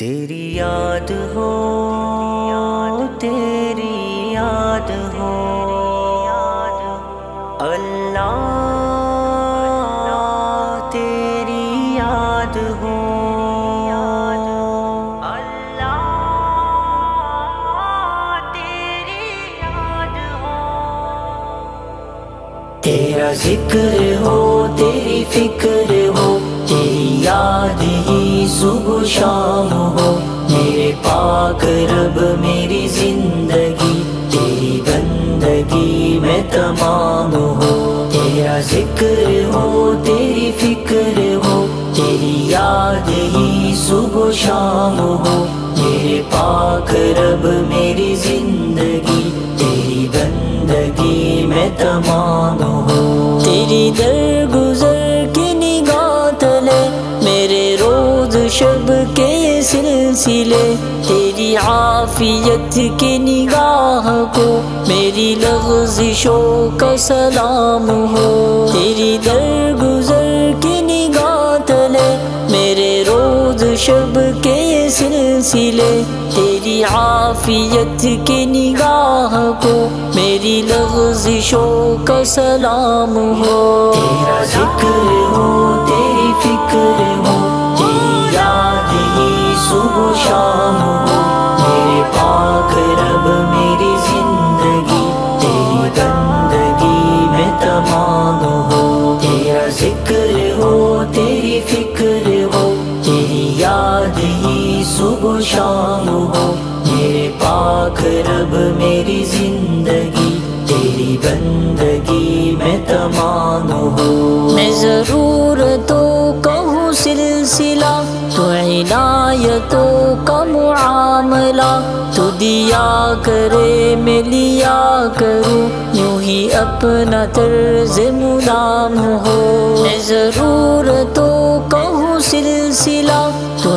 تیری یاد ہو، تیری یاد ہو اللہ، تیری یاد ہو اللہ، تیری یاد ہو، تیرا ذکر ہو، تیری فکر ہو، تیری یاد ہی صبح شام ہو، میرے پاک رب میری زندگی تیری بندگی میں تمام ہو، تیرا ذکر ہو، تیری فکر ہو، تیری یاد ہی صبح شام ہو، میرے پاک رب میری زندگی تیری بندگی میں تمام ہو، تیری درگزر کی نگاہ تلے میرے روز شب کے یہ سلسلے، تیری عافیت کی نگاہ کو میری لغزشوں کا سلام ہو، تیری درگزر کی نگاہ تلے میرے روز شب کے یہ سلسلے، تیری عافیت کی نگاہ کو میری لغزشوں کا سلام ہو، تیرا ذکر ہو، تیری فکر ہو، تیری یاد ہی صبح شام ہو، میرے پاک رب میری زندگی تیری بندگی میں تمام ہو، تیرا ذکر ہو، تیری فکر ہو، تیری یاد ہی صبح شام ہو، میرے پاک رب میری زندگی تیری بندگی میں تمام ہو، میں ضرورتوں کا ہوں سلسلہ، تو عنایتوں کا معاملہ، تو دیا کرے میں لیا کروں، یوں ہی اپنا طرز مدام ہو، میں ضرورتوں کا ہوں سلسلہ، تو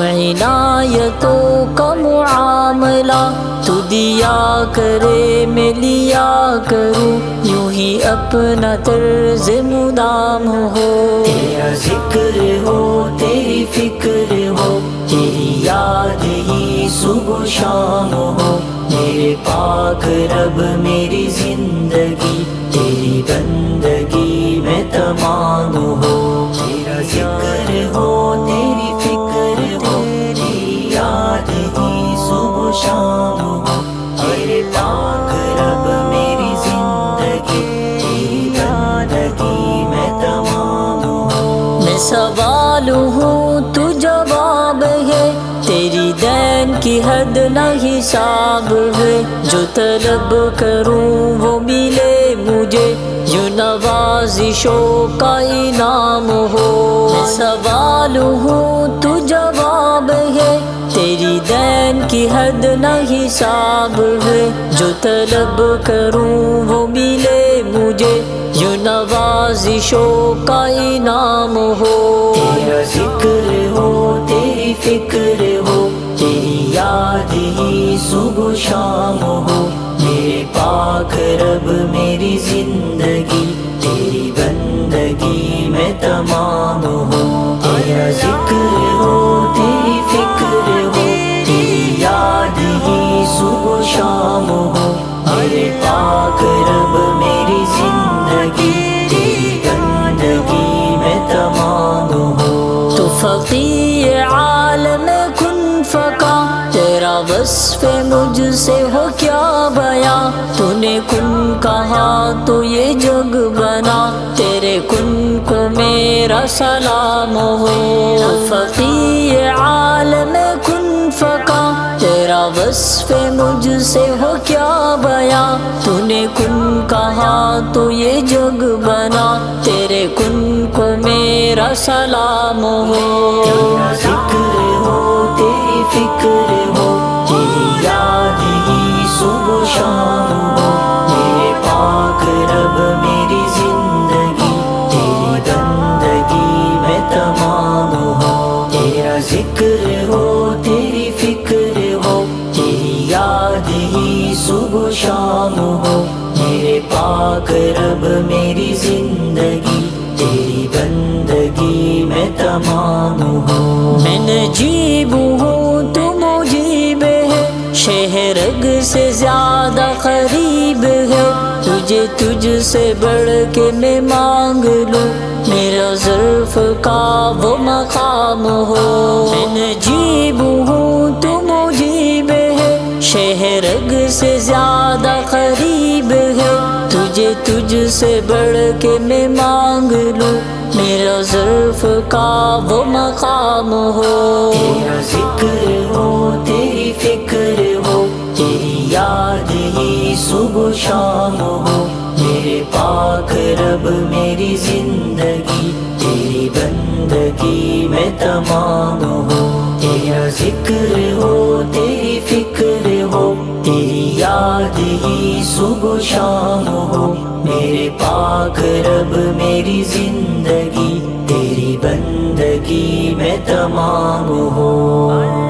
عنایتوں کا معاملہ، تو دیا کرے میں لیا کروں، یوں ہی اپنا طرز مدام ہو، تیرا ذکر ہو، تیری فکر ہو، تیری یاد ہی صبح شام ہو، میرے پاک رب میری زندگی تیری بندگی میں تمام ہو، تیرا ذکر ہو، تیری فکر ہو، تیری یاد ہی صبح شام ہو، میرے پاک رب میری زندگی تیری بندگی میں تمام ہو، میں سوال ہوں تو جواب ہے، تیری دین کی حد نہ حساب ہے، جو طلب کروں وہ ملے مجھے، یوں نوازشوں کا انعام ہو، میں سوال ہوں تو جواب ہے، تیری دین کی حد نہ حساب ہے، جو طلب کروں وہ ملے مجھے، یوں نوازشوں کا انعام ہو، تیرا ذکر ہو، تیری فکر ہو، تیری یاد ہی صبح شام ہو، میرے پاک رب میری زندگی تیری بندگی میں تمام ہو، تیرا ذکر ہو، تیری فکر ہو، تیری یاد ہی صبح شام ہو، میرے پاک رب میری زندگی تیری بندگی میں تمام ہو، تو فقیر عالم کن فکا، تیرا وصف مجھ سے ہو کیا بیاں، تو نے کن کہا تو یہ جگ بنا، تیرے کن کو میرا سلام ہو، فقیر عالم کن فکا، تیرا وصف مجھ سے ہو کیا بیاں، تو نے کن کہا تو یہ جگ بنا، تیرے کن کو میرا سلام ہو، تیرا ذکر ہو، تیری فکر ہو، تیری یاد ہی صبح شام ہو، میرے پاک رب میری زندگی تیری بندگی میں تمام ہو، تیرا ذکر ہو، تیری فکر ہو، تیری یاد ہی صبح شام ہو، میرے پاک رب میری زندگی تیری بندگی میں تمام ہو، میں نجیب ہوں تو تجھ سے بڑھ کے میں مانگ لوں، میرا ظرف کا وہ مقام ہو۔ میں نجیب ہوں تو مجیب ہے، شہرگ سے زیادہ قریب ہے، تجھ سے بڑھ کے میں مانگ لوں، میرا ظرف کا وہ مقام ہو۔ تیرا ذکر ہو، تیری فکر ہو، تیری یاد ہی صبح شام ہو، میرے پاک رب میری زندگی تیری بندگی میں تمام ہو۔ تیرا ذکر ہو، تیری فکر ہو، تیری یاد ہی صبح شام ہو، میرے پاک رب میری زندگی تیری بندگی میں تمام ہو۔